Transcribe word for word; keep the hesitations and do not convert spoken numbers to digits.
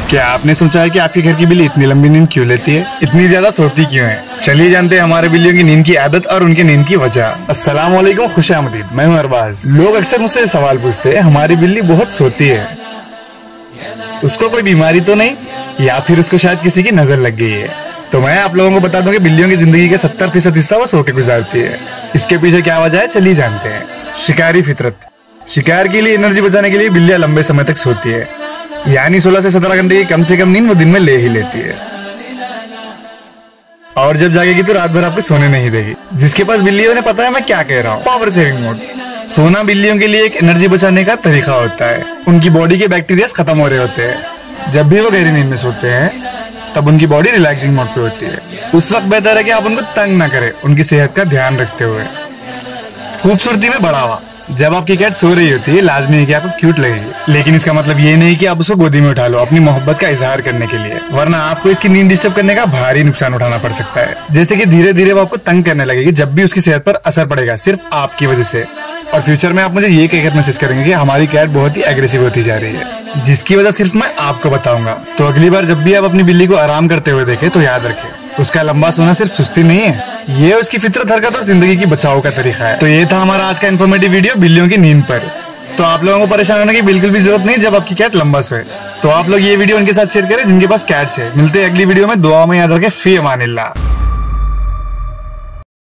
क्या आपने सोचा है कि आपके घर की बिल्ली इतनी लंबी नींद क्यों लेती है, इतनी ज्यादा सोती क्यों है? चलिए जानते हैं हमारे बिल्लियों की नींद की आदत और उनकी नींद की वजह। अस्सलाम वालेकुम, खुश आमदीद, मैं हूं अरबाज। लोग अक्सर मुझसे सवाल पूछते हैं, हमारी बिल्ली बहुत सोती है, उसको कोई बीमारी तो नहीं, या फिर उसको शायद किसी की नजर लग गई है? तो मैं आप लोगों को बता दूं कि बिल्लियों की जिंदगी का सत्तर फीसद हिस्सा वो सो के गुजारती है। इसके पीछे क्या वजह है, चलिए जानते हैं। शिकारी फितरत। शिकार के लिए एनर्जी बचाने के लिए बिल्लियां लंबे समय तक सोती है, यानी सोलह से सत्रह घंटे की कम से कम नींद वो दिन में ले ही लेती है। और जब जागेगी तो रात भर आपको सोने नहीं देगी। जिसके पास बिल्ली है उन्हें पता है मैं क्या कह रहा हूँ। Power saving mode. सोना बिल्लियों के लिए एक एनर्जी बचाने का तरीका होता है। उनकी बॉडी के बैक्टीरिया खत्म हो रहे होते हैं। जब भी वो गहरी नींद में सोते हैं तब उनकी बॉडी रिलैक्सिंग मोड पे होती है। उस वक्त बेहतर है कि आप उनको तंग न करें, उनकी सेहत का ध्यान रखते हुए। खूबसूरती में बढ़ावा। जब आपकी कैट सो रही होती है लाजमी है कि आपको क्यूट लगेगी, लेकिन इसका मतलब ये नहीं कि आप उसको गोदी में उठा लो अपनी मोहब्बत का इजहार करने के लिए, वरना आपको इसकी नींद डिस्टर्ब करने का भारी नुकसान उठाना पड़ सकता है। जैसे कि धीरे धीरे वो आपको तंग करने लगेगी, जब भी उसकी सेहत पर असर पड़ेगा सिर्फ आपकी वजह से। और फ्यूचर में आप मुझे ये कहकर मैसेज करेंगे कि हमारी कैट बहुत ही एग्रेसिव होती जा रही है, जिसकी वजह सिर्फ मैं आपको बताऊंगा। तो अगली बार जब भी आप अपनी बिल्ली को आराम करते हुए देखें तो याद रखें, उसका लंबा सोना सिर्फ सुस्ती नहीं है, ये उसकी फितरत, हरकत और जिंदगी की बचाव का तरीका है। तो ये था हमारा आज का इन्फॉर्मेटिव वीडियो बिल्लियों की नींद पर। तो आप लोगों को परेशान होने की बिल्कुल भी जरूरत नहीं जब आपकी कैट लंबा सोए। तो आप लोग ये वीडियो उनके साथ शेयर करें जिनके पास कैट्स है। मिलते हैं अगली वीडियो में, दुआ में याद रखें। फी अमानिल्लाह।